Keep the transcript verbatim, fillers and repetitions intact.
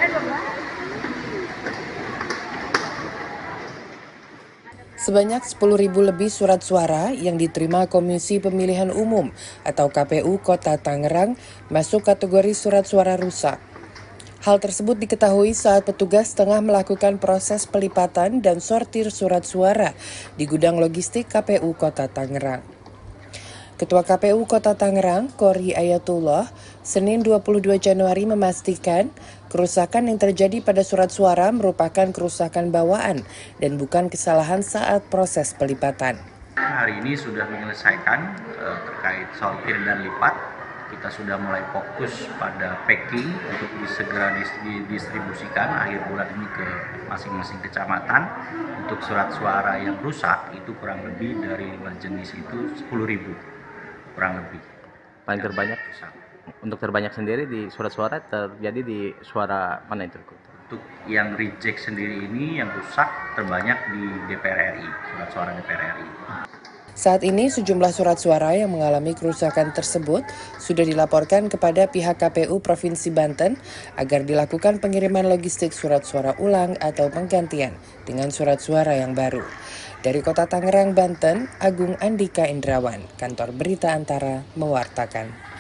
Sebanyak sepuluh ribu lebih surat suara yang diterima Komisi Pemilihan Umum atau K P U Kota Tangerang masuk kategori surat suara rusak. Hal tersebut diketahui saat petugas tengah melakukan proses pelipatan dan sortir surat suara di gudang logistik K P U Kota Tangerang. Ketua K P U Kota Tangerang, Kori Ayatullah, Senin dua puluh dua Januari memastikan kerusakan yang terjadi pada surat suara merupakan kerusakan bawaan dan bukan kesalahan saat proses pelipatan. Hari ini sudah menyelesaikan eh, terkait sortir dan lipat. Kita sudah mulai fokus pada packing untuk segera didistribusikan akhir bulan ini ke masing-masing kecamatan. Untuk surat suara yang rusak itu kurang lebih dari lima jenis itu sepuluh ribu. Kurang lebih. Paling terbanyak rusak. Untuk terbanyak sendiri di surat suara terjadi di suara mana itu? Untuk yang reject sendiri ini yang rusak terbanyak di D P R R I, surat suara D P R R I. Saat ini sejumlah surat suara yang mengalami kerusakan tersebut sudah dilaporkan kepada pihak K P U Provinsi Banten agar dilakukan pengiriman logistik surat suara ulang atau penggantian dengan surat suara yang baru. Dari Kota Tangerang, Banten, Agung Andika Indrawan, Kantor Berita Antara, mewartakan.